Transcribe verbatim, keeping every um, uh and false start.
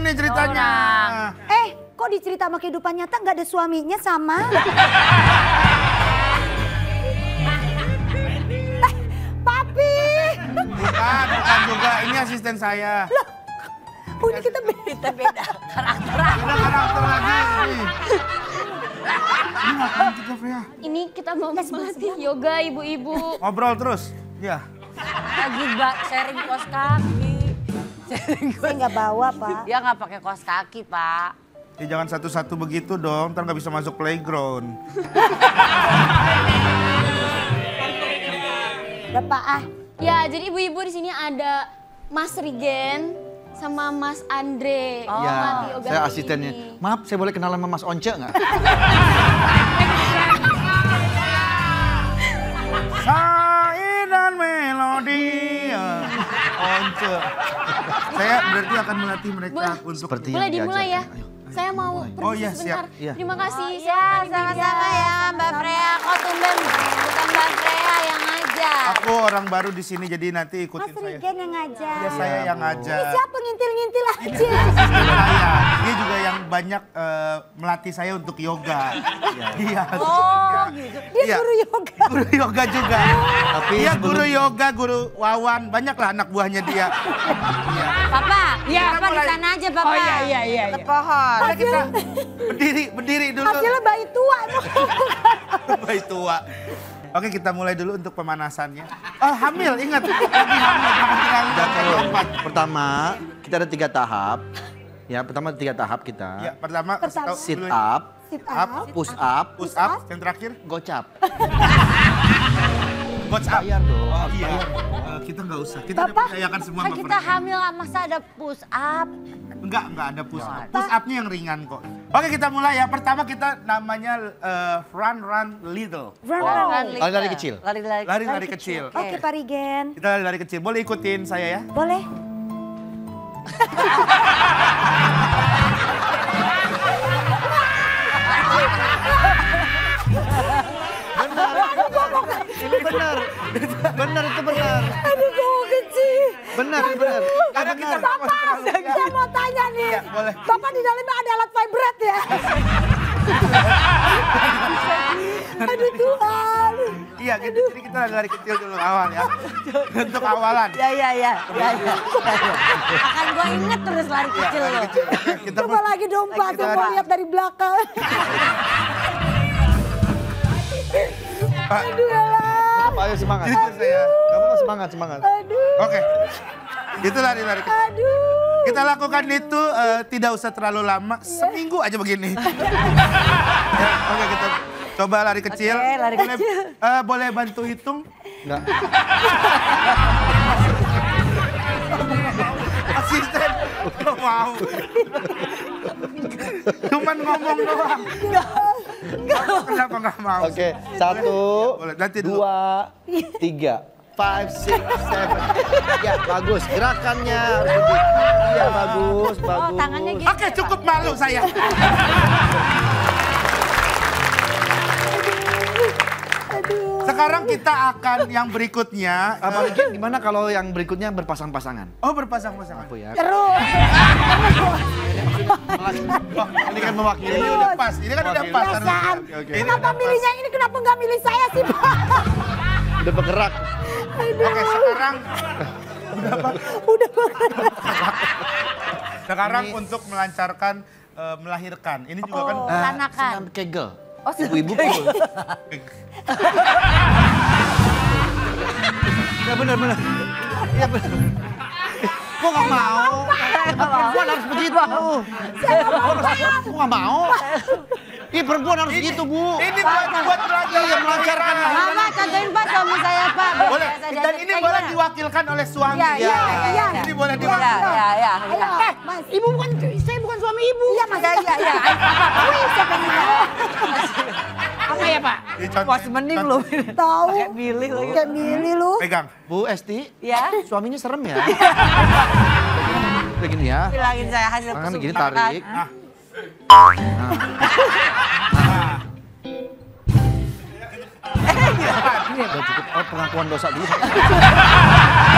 ini ceritanya. Eh, kok di cerita sama kehidupan nyata nggak ada suaminya sama? Eh, Papi. Bukan, bukan juga. Ini asisten saya. Loh, oh, ini kita beda. Kita beda karakter. Beda karakter lagi. Ini ngapain kita, Freya? Ini kita mau melatih yoga ibu-ibu. Ngobrol terus? Iya. Lagi mbak sharing kos kaki. Sharing Saya nggak bawa, Pak. Dia nggak pakai kos kaki, Pak. Ya jangan satu-satu begitu dong, ntar nggak bisa masuk playground. Udah, Pak, ah. Ya, jadi ibu-ibu di sini ada Mas Rigen sama Mas Andre. Oh. Ya, Melatih yoga saya hari asistennya. ini. Maaf, saya boleh kenalan sama Mas Once nggak? Saidan melodi. Once. Saya berarti akan melatih mereka Boleh. untuk... Seperti Boleh yang dimulai ya? diajarkan. Ayo. Saya mau pergi Oh, iya, sebentar. siap. Iya. Terima kasih. Ya, Silakan, Ibu sama-sama Ida. ya Mbak Freya. Kok tumben bukan Mbak Freya yang ngajak. Aku orang baru di sini jadi nanti Mas ikutin saya. Rigen yang ngajak. Ya, saya yang ngajak. Ini siapa ngintil-ngintil aja? Asisten saya. Dia juga yang banyak eh, melatih saya untuk yoga. Iya. Oh gitu. Dia Iya. guru yoga. Guru yoga juga. Tapi Iya, sebelum- guru yoga, guru Wawan, banyak lah anak buahnya dia. Iya. Papa, Iya. Papa di sana aja Papa. Oh iya iya iya. Ke iya. pohon. Udah kita berdiri, berdiri dulu. Hasilnya bayi tua. Baik tua. Oke, kita mulai dulu untuk pemanasannya. Oh, hamil, ingat. Lagi hamil, jangan terlalu Kalau lompat. pertama, kita ada tiga tahap. Ya, pertama tiga tahap kita. Ya, pertama kasih tahu Sit dulu. up, Sit Up. up. push up, Push up, yang terakhir gocap. goch up. Bayar dong. Oh iya. Eh, kita nggak usah. Kita udah Bapak, percayakan semua Kan sama kita Freya. hamil masa ada push up. Enggak, enggak ada push up. Push up-nya yang ringan kok. Oke, kita mulai ya. Pertama kita namanya eh, run run little. Run, Oh, run. Lari-lari kecil. Lari-lari. Lari-lari kecil. Oke, Pak Rigen. Kita lari-lari kecil. Boleh ikutin saya ya? Boleh? Ini benar. Benar itu benar. Aduh, kok kecil. Benar, ini benar. Karena kita Bapak, saya mau tanya nih. Iya, boleh. Bapak di dalamnya ada alat vibrate ya? Aduh Tuhan. Iya, gitu. Jadi kita lari-lari kecil dulu awal ya. Untuk awalan. Ya ya ya. ya, ya. Akan gue inget terus lari kecil Lari lo. kecil. Oke, kita Coba lagi dong Pak, Kita saya mau lari. lihat dari belakang. Aduh alam. Pak, ayo semangat. Itu saya. Kamu kan semangat, semangat. Aduh. Oke. Itu lari-lari kecil. Aduh. Kita lakukan itu eh, tidak usah terlalu lama, seminggu aja begini. Ya, oke, kita coba lari kecil. Oke, lari boleh, eh, boleh bantu hitung? Enggak. Asisten, gak mau. Cuman ngomong doang. Kenapa gak mau? Oke, satu, Boleh, nanti dulu. dua, tiga. Five, six, seven. Ya, bagus. Gerakannya harus lebih. Iya, bagus, bagus. Oh tangannya gitu. Oke, cukup malu saya. Aduh. Sekarang kita akan yang berikutnya. Apalagi gimana kalau yang berikutnya berpasang-pasangan? Oh, berpasang-pasangan. Aku ya. Terus. Oh, ini kan mewakili. Ini udah pas, ini kan udah pas. Perasaan. Oke, oke. Ini Kenapa udah pas. milihnya ini? Kenapa nggak milih saya sih Pak? Udah bergerak. Oke, sekarang Udah sekarang untuk melancarkan eh, melahirkan. Ini juga kan Oh, Eh, Sanakan. senam kegel. Oh, Ibu-ibu pukul. Ya benar benar. Iya benar. Kok nggak mau? Perempuan harus begitu. Kok nggak mau? Ih perempuan harus gitu Bu. ini buat buat melancarkan. Iya melancarkan. Mama contohin Pak suami saya Pak. Biar Boleh. saya Dan diajarin ini kayak boleh gimana. diwakilkan oleh suami. Iya, iya, iya. Ini boleh Ya, diwakilkan. ya, ya. Ayo, Mas. Ibu bukan, saya bukan suami ibu. Iya Mas. Ya, ya, ya. Wih, siapa yang mau? Apa ya Pak? Dicontohin. Wah semening lu. Tahu. Kayak milih lagi. Kayak milih lu. Pegang. Bu Esti, Ya. suaminya serem ya. Begini ya. Bilangin saya hasil Tangan gini kesukaan. tarik. Nah. Udah cukup. Oh pengakuan dosa dulu.